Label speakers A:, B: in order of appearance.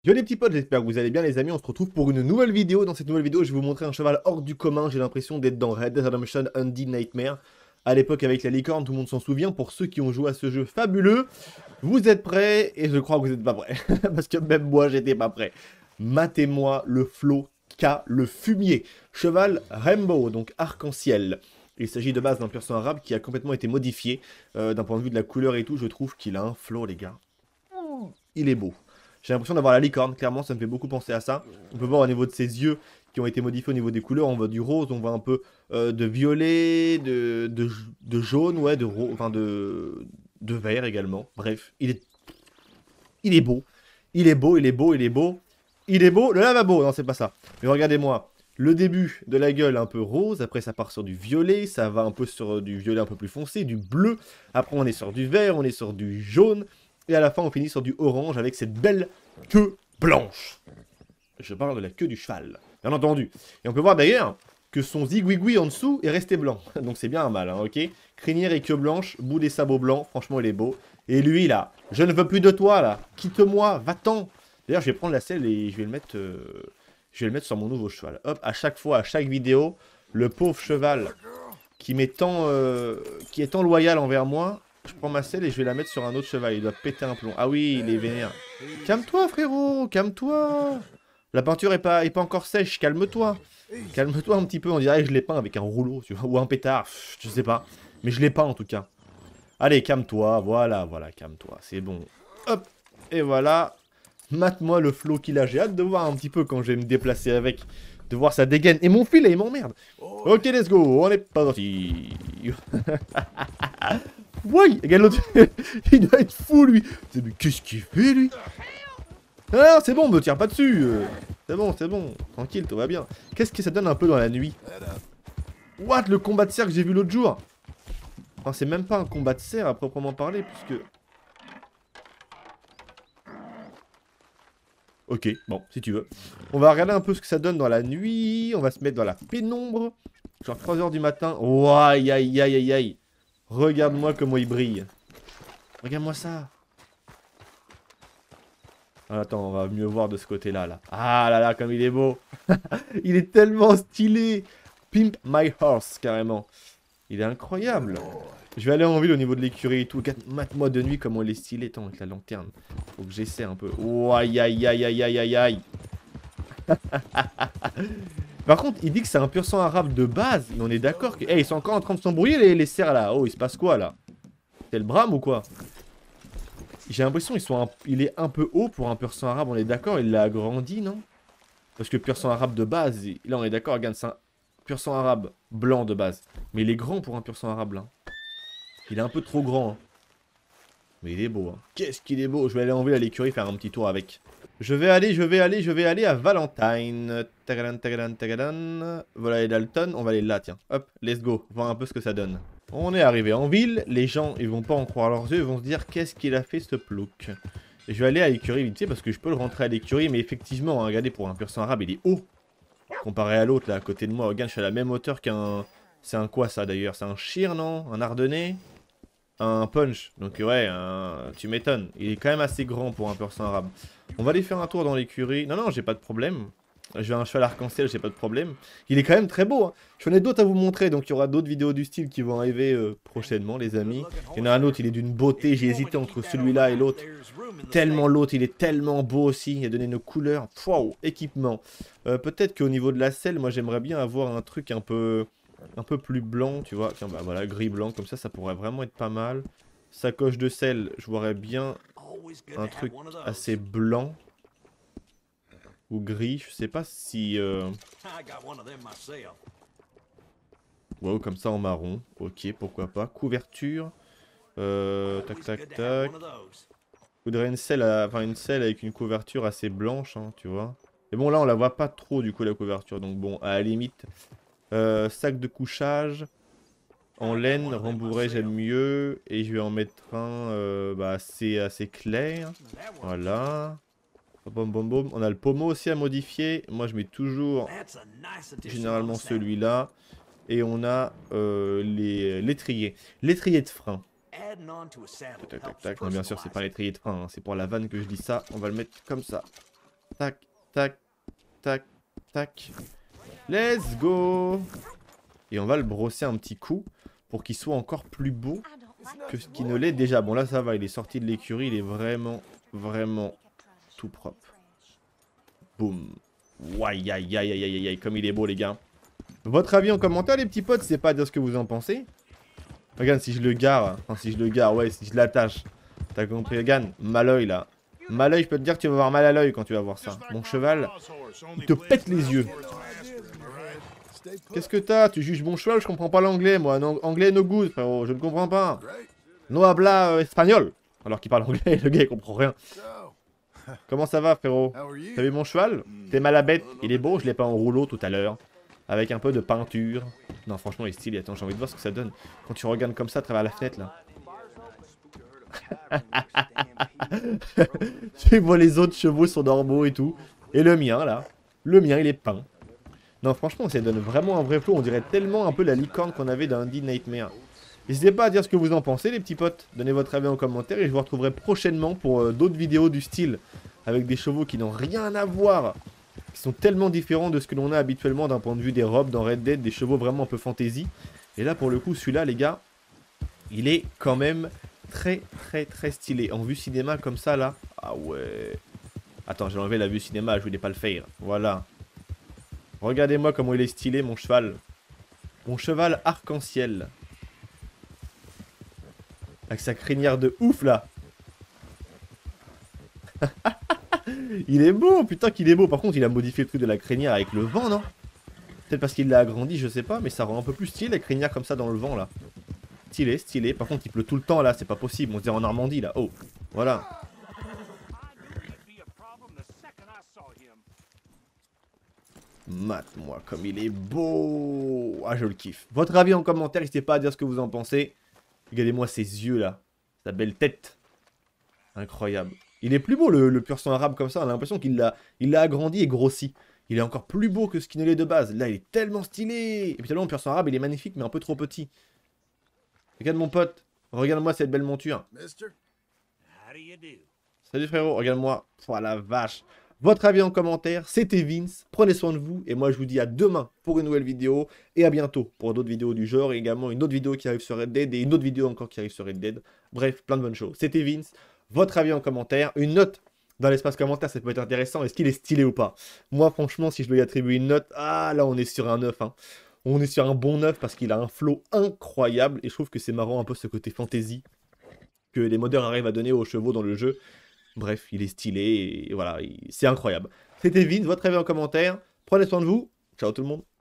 A: Yo les petits potes, j'espère que vous allez bien les amis, on se retrouve pour une nouvelle vidéo. Dans cette nouvelle vidéo, je vais vous montrer un cheval hors du commun. J'ai l'impression d'être dans Red Dead Redemption Undead Nightmare. À l'époque avec la licorne, tout le monde s'en souvient. Pour ceux qui ont joué à ce jeu fabuleux, vous êtes prêts? Et je crois que vous n'êtes pas prêts. Parce que même moi, j'étais pas prêt. Matez-moi le flot K, le fumier. Cheval Rainbow, donc arc-en-ciel. Il s'agit de base d'un pur sang arabe qui a complètement été modifié. D'un point de vue de la couleur et tout, je trouve qu'il a un flot les gars. Il est beau. J'ai l'impression d'avoir la licorne, clairement, ça me fait beaucoup penser à ça. On peut voir au niveau de ses yeux qui ont été modifiés au niveau des couleurs. On voit du rose, on voit un peu de violet, de jaune, ouais, enfin de vert également. Bref, il est beau. Il est beau, il est beau, il est beau. Il est beau, le lavabo, non, c'est pas ça. Mais regardez-moi, le début de la gueule un peu rose, après ça part sur du violet, ça va un peu sur du violet un peu plus foncé, du bleu. Après on est sur du vert, on est sur du jaune. Et à la fin, on finit sur du orange avec cette belle queue blanche. Je parle de la queue du cheval, bien entendu. Et on peut voir d'ailleurs que son zigouigoui en dessous est resté blanc. Donc c'est bien un mâle, hein, ok. Crinière et queue blanche, bout des sabots blancs, franchement il est beau. Et lui là, je ne veux plus de toi là, quitte-moi, va-t'en. D'ailleurs je vais prendre la selle et je vais le mettre sur mon nouveau cheval. Hop, à chaque fois, à chaque vidéo, le pauvre cheval qui est tant loyal envers moi, je prends ma selle et je vais la mettre sur un autre cheval. Il doit péter un plomb. Ah oui, il est vénère. Calme-toi, frérot. Calme-toi. La peinture est pas encore sèche. Calme-toi. Calme-toi un petit peu. On dirait que je l'ai peint avec un rouleau, tu vois. Ou un pétard. Je sais pas. Mais je l'ai peint en tout cas. Allez, calme-toi. Voilà, voilà, calme-toi. C'est bon. Hop. Et voilà. Mate-moi le flot qu'il a. J'ai hâte de voir un petit peu quand je vais me déplacer avec. De voir sa dégaine. Et mon filet, il m'emmerde. Ok, let's go. On est pas parti. Ouais, regarde l'autre, il doit être fou lui. Mais qu'est-ce qu'il fait lui? Ah, c'est bon, me tire pas dessus. C'est bon, tranquille, tout va bien. Qu'est-ce que ça donne un peu dans la nuit? What, le combat de cerf que j'ai vu l'autre jour? Enfin, c'est même pas un combat de cerf à proprement parler, puisque... Ok, bon, si tu veux. On va regarder un peu ce que ça donne dans la nuit. On va se mettre dans la pénombre. Genre 3 h du matin. Oh, aïe, aïe, aïe, aïe, aïe. Regarde-moi comment il brille. Regarde-moi ça. Ah, attends, on va mieux voir de ce côté-là. Là. Ah là là, comme il est beau. Il est tellement stylé. Pimp my horse, carrément. Il est incroyable. Je vais aller en ville au niveau de l'écurie et tout. Mate-moi de nuit comment il est stylé. Attends, avec la lanterne. Faut que j'essaie un peu. Oh, aïe, aïe, aïe, aïe, aïe, aïe, aïe. Par contre, il dit que c'est un pur sang arabe de base. Mais on est d'accord que... Eh, ils sont encore en train de s'embrouiller les cerfs là. Oh, il se passe quoi là? C'est le brame ou quoi? J'ai l'impression il est un peu haut pour un pur sang arabe, on est d'accord, il l'a agrandi, non? Parce que pur sang arabe de base, là on est d'accord, regarde, c'est un pur sang arabe blanc de base. Mais il est grand pour un pur sang arabe là. Il est un peu trop grand. Hein. Mais il est beau, hein. Qu'est-ce qu'il est beau. Je vais aller en ville à l'écurie faire un petit tour avec. Je vais aller à Valentine. Tagadan, tagadan, tagadan. Voilà les Dalton, on va aller là, tiens. Hop, let's go, voir un peu ce que ça donne. On est arrivé en ville, les gens ils vont pas en croire leurs yeux, ils vont se dire qu'est-ce qu'il a fait ce plouc. Et je vais aller à l'écurie vite fait parce que je peux le rentrer à l'écurie, mais effectivement, hein, regardez, pour un pur sang arabe, il est haut. Comparé à l'autre là à côté de moi, regarde, je suis à la même hauteur qu'un... C'est un quoi ça d'ailleurs? C'est un shir, non? Un ardennais? Un punch. Donc ouais, tu m'étonnes. Il est quand même assez grand pour un pur sang arabe. On va aller faire un tour dans l'écurie. Non, non, j'ai pas de problème. J'ai un cheval arc-en-ciel, j'ai pas de problème. Il est quand même très beau, hein. J'en ai d'autres à vous montrer, donc il y aura d'autres vidéos du style qui vont arriver prochainement, les amis. Il y en a un autre, il est d'une beauté, j'ai hésité entre celui-là et l'autre. Tellement l'autre, il est tellement beau aussi, il a donné une couleur. Wow, équipement. Peut-être qu'au niveau de la selle, moi j'aimerais bien avoir un truc un peu plus blanc, tu vois. Tiens, bah voilà, gris-blanc, comme ça pourrait vraiment être pas mal. Sacoche de selle, je voudrais bien un truc assez blanc. Ou gris, je sais pas si... Wow, comme ça en marron. Ok, pourquoi pas. Couverture. Tac, tac, tac. Faudrait une selle, une selle avec une couverture assez blanche, hein, tu vois. Mais bon, là, on la voit pas trop, du coup, la couverture. Donc bon, à la limite... sac de couchage. En laine, rembourré, j'aime mieux. Et je vais en mettre un assez clair. Voilà. Bom, bom, bom. On a le pommeau aussi à modifier. Moi, je mets toujours généralement celui-là. Et on a l'étrier. L'étrier de frein. Tac, tac, tac, tac. Non, bien sûr, c'est pas l'étrier de frein. Hein. C'est pour la vanne que je dis ça. On va le mettre comme ça. Tac, tac, tac, tac. Let's go. Et on va le brosser un petit coup pour qu'il soit encore plus beau que ce qu'il ne l'est déjà. Bon là ça va, il est sorti de l'écurie, il est vraiment, vraiment tout propre. Boum. Aïe aïe aïe aïe aïe aïe, comme il est beau les gars. Votre avis en commentaire les petits potes, c'est pas à dire ce que vous en pensez. Regarde si je le gare, enfin si je le gare, ouais, si je l'attache. T'as compris, regarde, mal oeil là. Mal oeil, je peux te dire que tu vas avoir mal à l'œil quand tu vas voir ça. Mon cheval, il te pète les yeux. Qu'est-ce que t'as? Tu juges mon cheval? Je comprends pas l'anglais, moi. Non, anglais no good, frérot. Je ne comprends pas. No habla espagnol. Alors qu'il parle anglais, le gars il comprend rien. Comment ça va, frérot? T'as vu mon cheval? T'es mal à bête. Il est beau, je l'ai peint en rouleau tout à l'heure. Avec un peu de peinture. Non, franchement, il est stylé. Attends, j'ai envie de voir ce que ça donne. Quand tu regardes comme ça à travers la fenêtre, là. Tu vois les autres chevaux sont normaux et tout. Et le mien, là. Le mien, il est peint. Non, franchement, ça donne vraiment un vrai flow. On dirait tellement un peu la licorne qu'on avait dans Undead Nightmare. N'hésitez pas à dire ce que vous en pensez, les petits potes. Donnez votre avis en commentaire et je vous retrouverai prochainement pour d'autres vidéos du style. Avec des chevaux qui n'ont rien à voir. Qui sont tellement différents de ce que l'on a habituellement d'un point de vue des robes dans Red Dead. Des chevaux vraiment un peu fantasy. Et là, pour le coup, celui-là, les gars, il est quand même très, très, très stylé. En vue cinéma comme ça, là. Ah ouais. Attends, j'ai enlevé la vue cinéma, je voulais pas le faire. Voilà. Regardez-moi comment il est stylé, mon cheval. Mon cheval arc-en-ciel. Avec sa crinière de ouf, là. Il est beau, putain qu'il est beau. Par contre, il a modifié le truc de la crinière avec le vent, non? Peut-être parce qu'il l'a agrandi, je sais pas. Mais ça rend un peu plus stylé, la crinière comme ça dans le vent, là. Stylé, stylé. Par contre, il pleut tout le temps, là. C'est pas possible. On se dirait en Normandie, là. Oh, voilà. Mate-moi comme il est beau. Ah, je le kiffe. Votre avis en commentaire, n'hésitez pas à dire ce que vous en pensez. Regardez-moi ses yeux là. Sa belle tête. Incroyable. Il est plus beau le pur sang arabe comme ça. On a l'impression qu'il l'a agrandi et grossi. Il est encore plus beau que ce qu'il ne l'est de base. Là, il est tellement stylé. Et puis tellement le pur sang arabe, il est magnifique mais un peu trop petit. Regarde mon pote. Regarde-moi cette belle monture. Salut frérot, regarde-moi. Oh la vache. Votre avis en commentaire, c'était Vince, prenez soin de vous, et moi je vous dis à demain pour une nouvelle vidéo, et à bientôt pour d'autres vidéos du genre, et également une autre vidéo qui arrive sur Red Dead, et une autre vidéo encore qui arrive sur Red Dead, bref, plein de bonnes choses. C'était Vince, votre avis en commentaire, une note dans l'espace commentaire, ça peut être intéressant, est-ce qu'il est stylé ou pas? Moi franchement, si je dois y attribuer une note, ah là on est sur un 9, hein. On est sur un bon 9 parce qu'il a un flow incroyable, et je trouve que c'est marrant un peu ce côté fantasy que les modeurs arrivent à donner aux chevaux dans le jeu. Bref, il est stylé et voilà, c'est incroyable. C'était Vince, votre avis en commentaire. Prenez soin de vous. Ciao tout le monde.